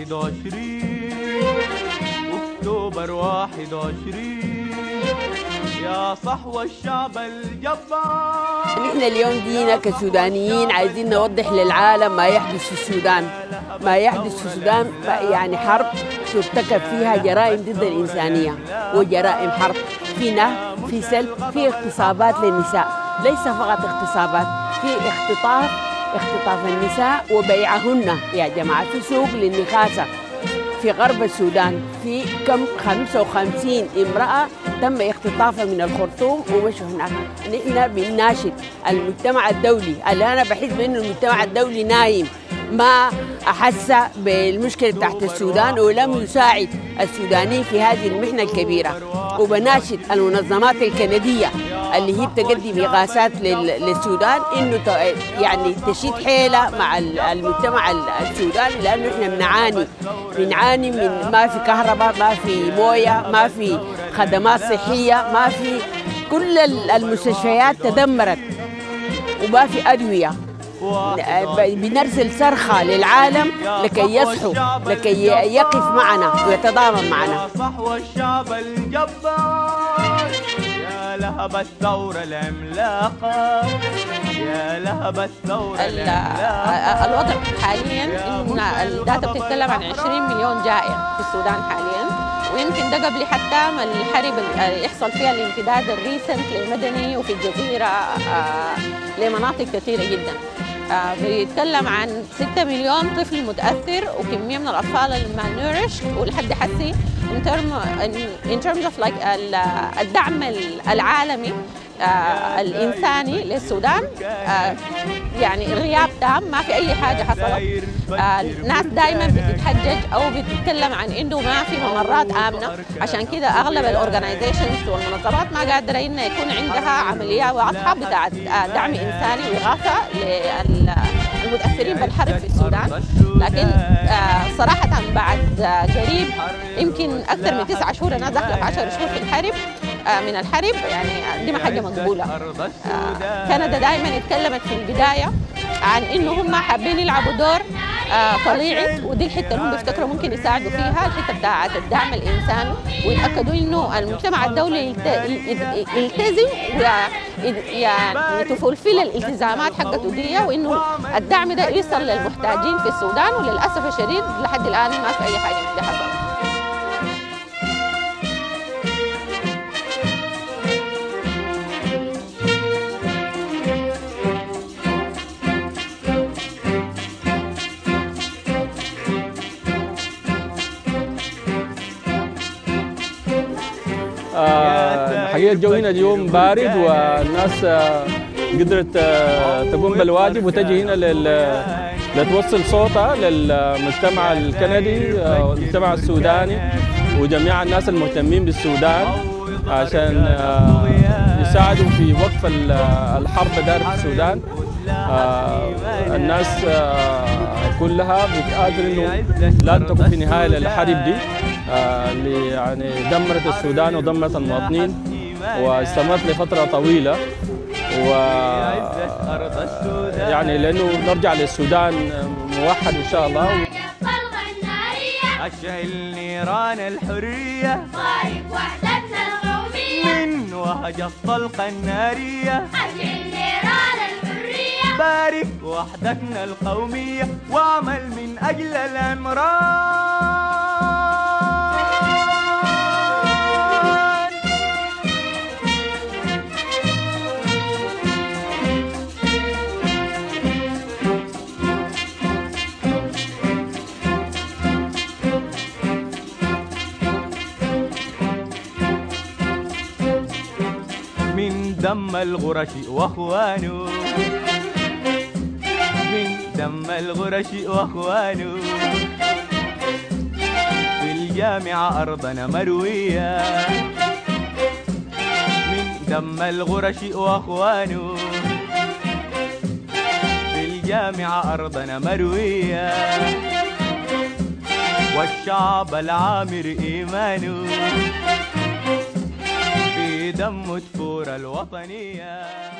21 أكتوبر 21 يا صحوة الشعب الجبار. نحن اليوم جينا كسودانيين عايزين نوضح للعالم ما يحدث في السودان. ما يحدث في السودان يعني حرب ترتكب فيها جرائم ضد الإنسانية وجرائم حرب، في نهب، في سلب، في اغتصابات للنساء، ليس فقط اغتصابات، في اختطاف النساء وبيعهن يا جماعة في سوق للنخاسة في غرب السودان. في كم 55 امرأة تم اختطافها من الخرطوم ومشوا هناك. نحن بنناشد المجتمع الدولي، اللي أنا بحس بأنه المجتمع الدولي نايم، ما أحس بالمشكلة تحت السودان ولم يساعد السودانيين في هذه المحنة الكبيرة. وبناشد المنظمات الكندية اللي هي بتقدم إغاثات للسودان إنه يعني تشيد حيلة مع المجتمع السوداني، لأنه إحنا بنعاني من ما في كهرباء، ما في موية، ما في خدمات صحية، ما في، كل المستشفيات تدمرت وما في أدوية. بنرسل صرخة للعالم لكي يصحوا، لكي يقف معنا ويتضامن معنا. صحوة الشعب الجبار يا لهب الثورة العملاقة، يا لهب الثورة العملاقة. الوضع حاليا إن الداتا بتتكلم عن 20 مليون جائع في السودان حاليا، ويمكن ده قبل حتى ما الحرب يحصل فيها الامتداد الريسنت للمدني وفي الجزيرة لمناطق كثيرة جدا. بيتكلم عن 6 مليون طفل متأثر وكمية من الأطفال المالنورش، ولحد حسي in terms of like الدعم العالمي الإنساني للسودان يعني غياب تام، ما في أي حاجة حصلت. الناس دائما بتتحجج أو بتتكلم عن إنه ما في ممرات آمنة، عشان كده أغلب الأورجنايزيشنز والمنظمات ما قادرة إن يكون عندها عملية واضحة بتاعت دعم إنساني وإغاثة للمتأثرين بالحرب في السودان. لكن صراحة بعد قريب يمكن أكثر من 9 شهور، أنا داخلة في 10 شهور في الحرب من الحرب، يعني دي ما حاجة مقبولة. كندا دائما اتكلمت في البداية عن إنه هم حابين يلعبوا دور طليعي، ودي الحتة اللي هم بيفتكروا ممكن يساعدوا فيها، الحتة بتاعت الدعم الإنساني، ويتأكدوا إنه المجتمع الدولي يلتزم يعني تفولفل الالتزامات حقته دي، وإنه الدعم ده يصل للمحتاجين في السودان. وللأسف الشديد لحد الآن ما في أي حاجة من دي حصلت. الحقيقة الجو هنا اليوم بارد، والناس قدرت تقوم بالواجب وتجي هنا لتوصل صوتها للمجتمع الكندي والمجتمع السوداني وجميع الناس المهتمين بالسودان عشان يساعدوا في وقف الحرب دار في السودان. الناس كلها بتقاتل انه لا تكون في نهايه للحرب دي اللي يعني دمرت السودان ودمرت المواطنين واستمرت لفتره طويله، و يعني لانه نرجع للسودان موحد ان شاء الله. أشعل نيران الحرية، بارك وحدتنا القومية، من وهج الطلقة النارية. أشعل نيران الحرية، بارك وحدتنا القومية، واعمل من أجل العمران. من دم الغرش واخوانه، من دم الغرش واخوانه، في الجامعة أرضنا مروية. من دم الغرش واخوانه، في الجامعة أرضنا مروية. والشعب العامر إيمانه، في دم تفور الوطنية.